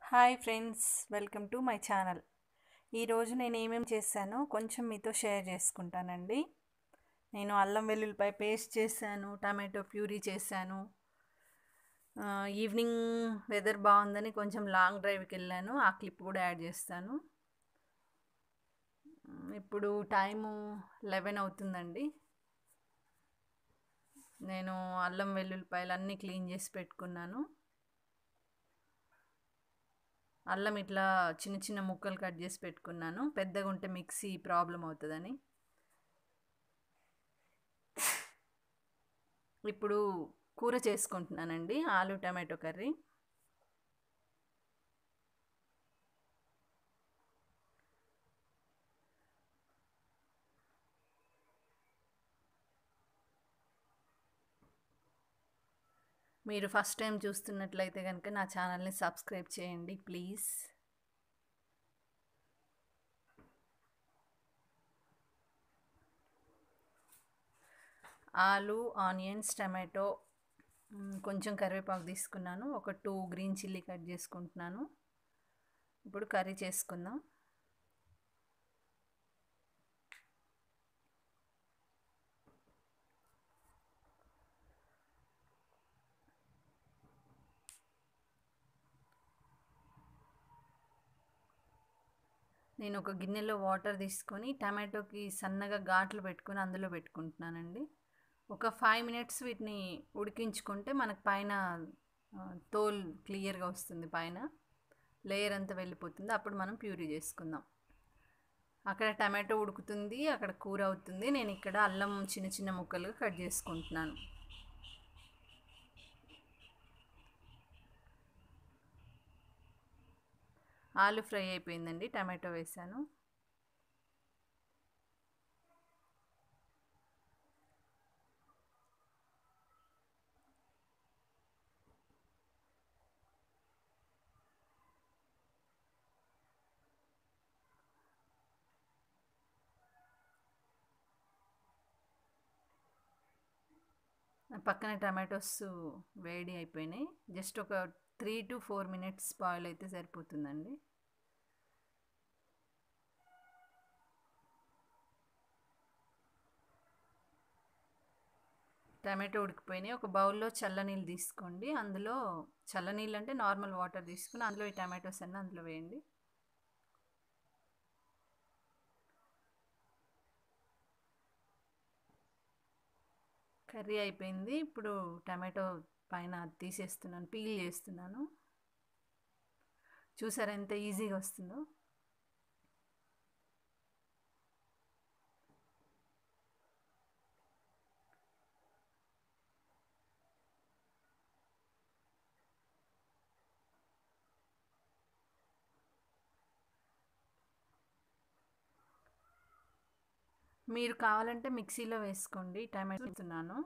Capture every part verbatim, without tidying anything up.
Hi friends, welcome to my channel. ఈరోజు నేను ఏమేమి చేశానో కొంచెం మీతో షేర్ చేసుకుంటానండి. నేను అల్లం వెల్లుల్లిపాయ పేస్ట్ చేశాను, టమాటో ప్యూరీ చేశాను. ఆ, ఈవినింగ్ వెదర్ బాగుందని కొంచెం లాంగ్ డ్రైవ్కి వెళ్ళాను, ఆ క్లిప్ కూడా యాడ్ చేస్తాను. ఇప్పుడు టైము లెవెన్ అవుతుందండి. నేను అల్లం వెల్లుల్లిపాయలు అన్నీ క్లీన్ చేసి పెట్టుకున్నాను. అల్లం ఇట్లా చిన్న చిన్న ముక్కలు కట్ చేసి పెట్టుకున్నాను, పెద్దగా ఉంటే మిక్సీ ప్రాబ్లం అవుతుందని. ఇప్పుడు కూర చేసుకుంటున్నానండి, ఆలు టమాటో కర్రీ. మీరు ఫస్ట్ టైం చూస్తున్నట్లయితే కనుక నా ఛానల్ని సబ్స్క్రైబ్ చేయండి ప్లీజ్. ఆలు, ఆనియన్స్, టమాటో, కొంచెం కరివేపాకు తీసుకున్నాను, ఒక టూ గ్రీన్ చిల్లీ కట్ చేసుకుంటున్నాను. ఇప్పుడు కర్రీ చేసుకుందాం. నేను ఒక గిన్నెలో వాటర్ తీసుకొని టమాటోకి సన్నగా ఘాట్లు పెట్టుకొని అందులో పెట్టుకుంటున్నానండి. ఒక ఫైవ్ మినిట్స్ వీటిని ఉడికించుకుంటే మనకు పైన తోల్ క్లియర్గా వస్తుంది, పైన లేయర్ అంతా వెళ్ళిపోతుంది. అప్పుడు మనం ప్యూరీ చేసుకుందాం. అక్కడ టమాటో ఉడుకుతుంది, అక్కడ కూర అవుతుంది. నేను ఇక్కడ అల్లం చిన్న చిన్న ముక్కలుగా కట్ చేసుకుంటున్నాను. ఆలు ఫ్రై అయిపోయిందండి, టమాటో వేసాను. పక్కన టమాటోస్ వేడి అయిపోయినాయి. జస్ట్ ఒక three to four minutes boil అయితే సరిపోతుందండి. టమాటో ఉడికిపోయినాయి. ఒక బౌల్లో చల్లనీళ్ళు తీసుకోండి. అందులో చల్లనీళ్ళు అంటే నార్మల్ వాటర్ తీసుకుని అందులో ఈ టమాటోస్ అన్నీ అందులో వేయండి. కర్రీ అయిపోయింది. ఇప్పుడు టమాటో పైన తీసేస్తున్నాను, పీల్ చేస్తున్నాను. చూసారా ఎంత ఈజీగా వస్తుందో. మీరు కావాలంటే మిక్సీలో వేసుకోండి. టమాటో వేస్తున్నాను.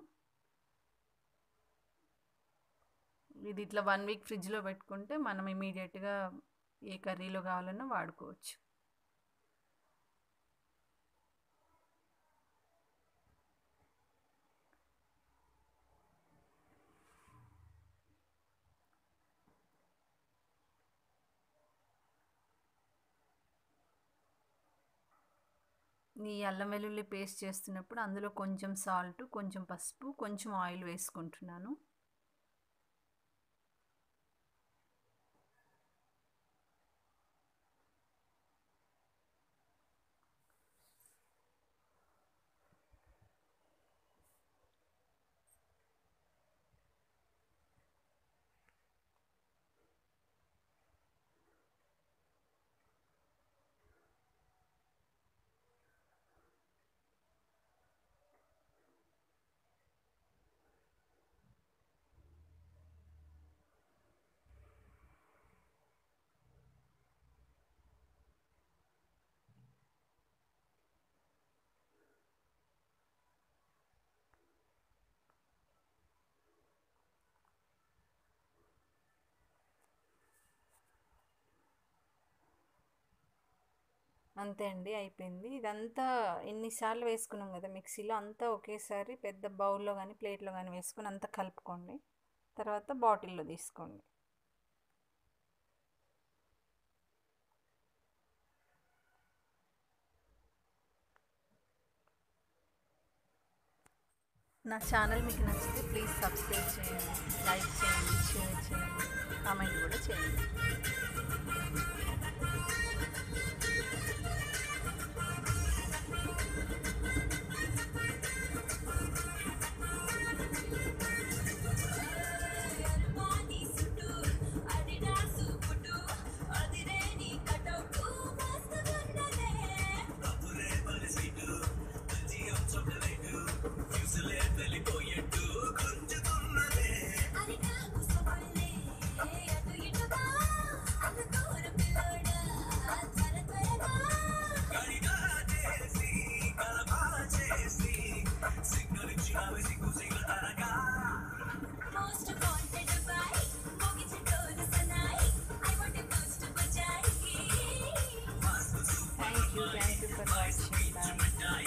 ఇది ఇట్లా వన్ వీక్ ఫ్రిడ్జ్లో పెట్టుకుంటే మనం ఇమీడియట్గా ఏ కర్రీలో కావాలన్నా వాడుకోవచ్చు. ఈ అల్లం వెల్లుల్లి పేస్ట్ చేస్తున్నప్పుడు అందులో కొంచెం సాల్ట్, కొంచెం పసుపు, కొంచెం ఆయిల్ వేసుకుంటున్నాను. అంతే అండి, అయిపోయింది. ఇదంతా ఎన్నిసార్లు వేసుకున్నాం కదా మిక్సీలో, అంతా ఒకేసారి పెద్ద బౌల్లో కానీ ప్లేట్లో కానీ వేసుకొని అంతా కలుపుకోండి. తర్వాత బాటిల్లో తీసుకోండి. నా ఛానల్ మీకు నచ్చితే ప్లీజ్ సబ్స్క్రైబ్ చేయండి, లైక్ చేయండి, షేర్ చేయండి, కామెంట్ కూడా చేయండి. Thank you, thank you for watching. Bye.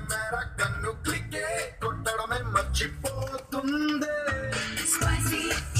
Spicy.